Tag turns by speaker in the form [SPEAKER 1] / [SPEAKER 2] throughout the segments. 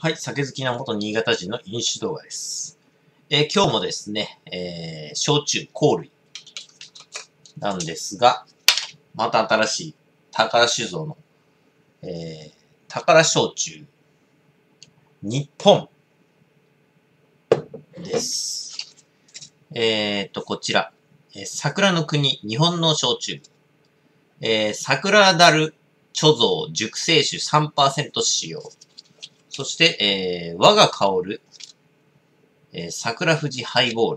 [SPEAKER 1] はい、酒好きな元新潟人の飲酒動画です。今日もですね、焼酎、香類なんですが、また新しい宝酒造の、宝焼酎、日本です。こちら、桜の国、日本の焼酎、桜だる貯蔵熟成酒 3% 使用。そして、和が香る、桜富士ハイボー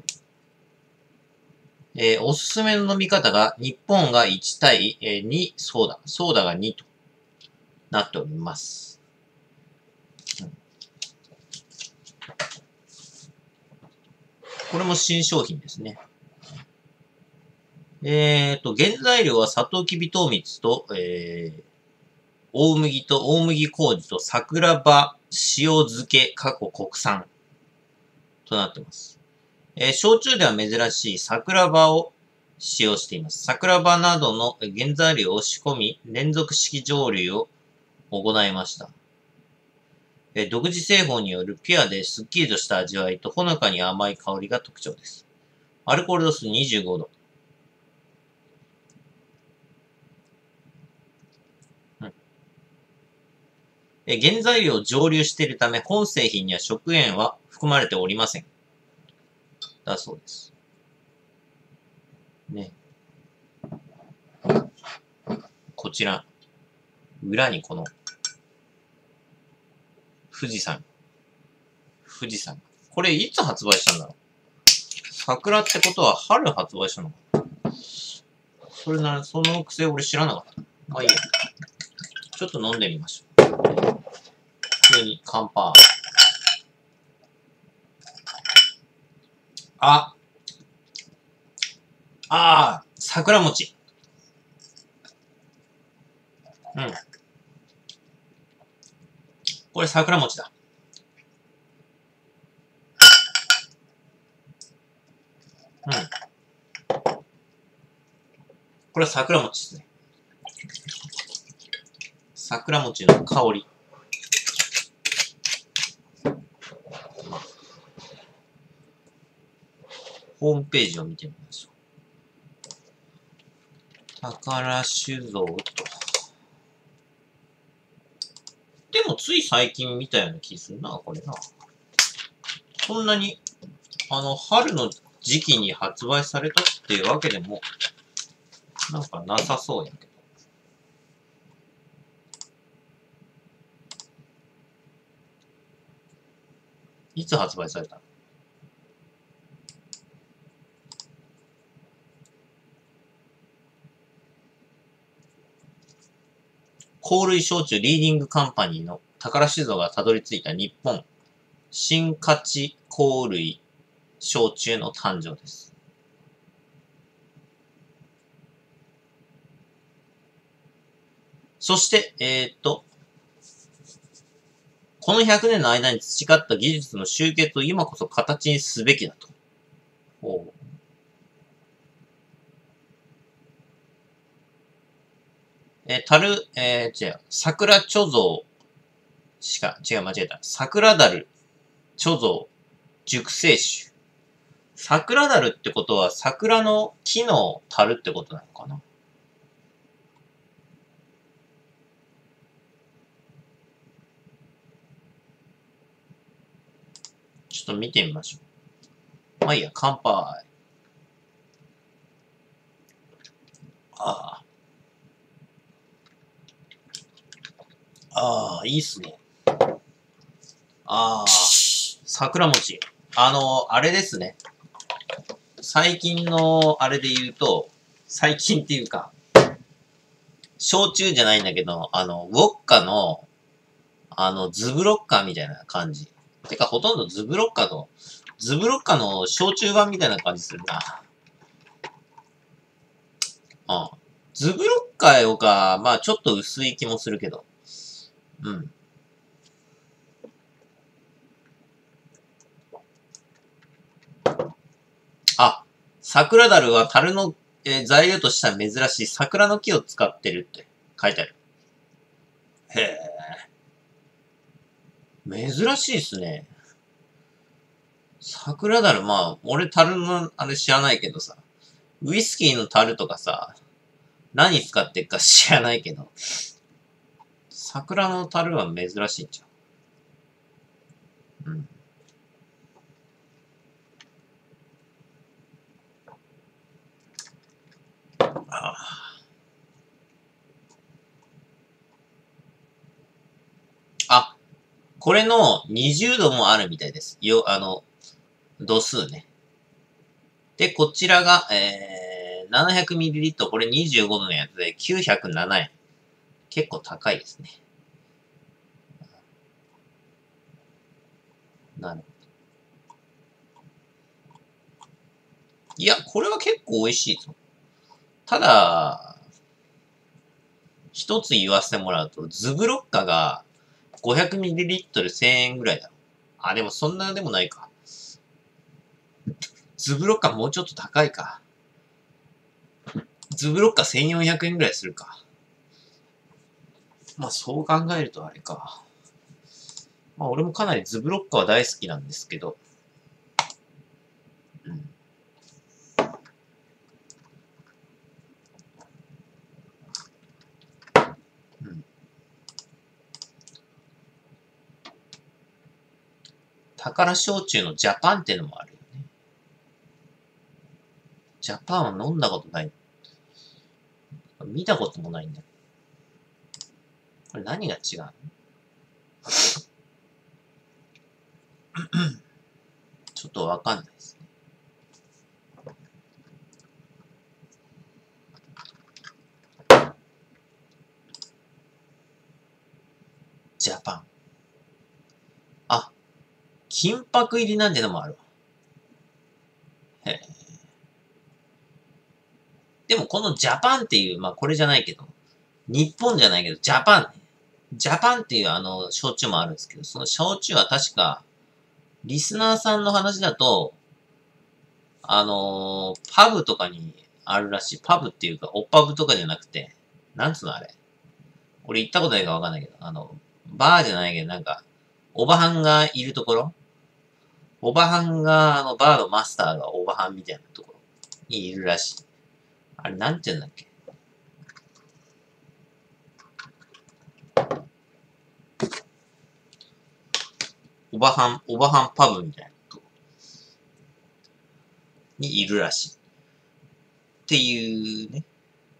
[SPEAKER 1] ル。おすすめの飲み方が、日本が1対、2、ソーダが2となっております。これも新商品ですね。原材料はサトウキビ糖蜜と、大麦麹と桜葉塩漬け国産となっています。焼酎では珍しい桜葉を使用しています。桜葉などの原材料を仕込み、連続式蒸留を行いました。独自製法によるピュアでスッキリとした味わいとほのかに甘い香りが特徴です。アルコール度数25度。原材料を蒸留しているため、本製品には食塩は含まれておりません。だそうです。ね。こちら、裏にこの、富士山。これいつ発売したんだろう。桜ってことは春発売したのかな。その癖俺知らなかった。まあいいや。ちょっと飲んでみましょう。普通に乾杯。桜餅。うん。これ桜餅だ。うん。これは桜餅ですね。桜餅の香り。ホームページを見てみましょう。宝酒造と。でもつい最近見たような気するな、これな。そんなに、春の時期に発売されたっていうわけでも、なんかなさそうやけど。いつ発売されたの？香類焼酎リーディングカンパニーの宝酒造がたどり着いた日本新価値香類焼酎の誕生です。そして、この100年の間に培った技術の集結を今こそ形にすべきだと。桜貯蔵間違えた。桜だる貯蔵熟成酒。桜だるってことは桜の木の樽ってことなのかな。ちょっと見てみましょう。まあいいや、乾杯。いいっすね。桜餅。あれですね。最近のあれで言うと、最近っていうか、焼酎じゃないんだけど、ウォッカの、ズブロッカーみたいな感じ。てか、ほとんどズブロッカの焼酎版みたいな感じするな。ズブロッカーよか、まあちょっと薄い気もするけど。うん。桜だるは樽の、材料としては珍しい桜の木を使ってるって書いてある。へえ。 珍しいっすね。桜樽、まあ、俺樽のあれ知らないけどさ、ウイスキーの樽とかさ、何使ってっか知らないけど、桜の樽は珍しいんじゃん。うん。あ、これの20度もあるみたいです。度数ね。で、こちらが、700ml、これ25度のやつで907円。結構高いですね。なるほど。いや、これは結構美味しいぞ。ただ、一つ言わせてもらうと、ズブロッカが 500ml1000 円ぐらいだろ。あ、でもそんなでもないか。ズブロッカもうちょっと高いか。ズブロッカ1400円ぐらいするか。まあそう考えるとあれか。まあ俺もかなりズブロッカは大好きなんですけど。うん。うん。宝焼酎のジャパンってのもあるよね。ジャパンは飲んだことない。見たこともないんだ。これ何が違うの？ちょっとわかんないですね。ジャパン。あ、金箔入りなんてのもあるわ。へえ。でもこのジャパンっていう、まあこれじゃないけど、日本じゃないけど、ジャパンね。ジャパンっていう焼酎もあるんですけど、その焼酎は確か、リスナーさんの話だと、パブとかにあるらしい。パブっていうか、オッパブとかじゃなくて、なんつうのあれ。俺行ったことないかわかんないけど、バーじゃないけど、なんか、おばはんがいるところ、おばはんが、バーのマスターがおばはんみたいなところにいるらしい。あれ、なんて言うんだっけ。おばはんパブみたいなとこにいるらしい。っていうね、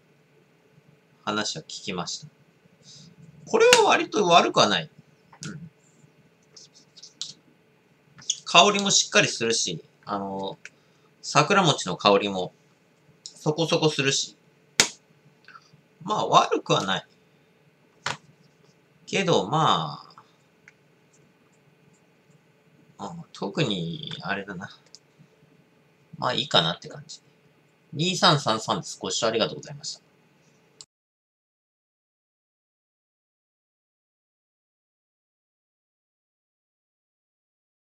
[SPEAKER 1] 話は聞きました。これは割と悪くはない。うん。香りもしっかりするし、桜餅の香りもそこそこするし、まあ悪くはない。けど、まあ、特に、あれだな。まあいいかなって感じ。2333です。ご視聴ありがとうございました。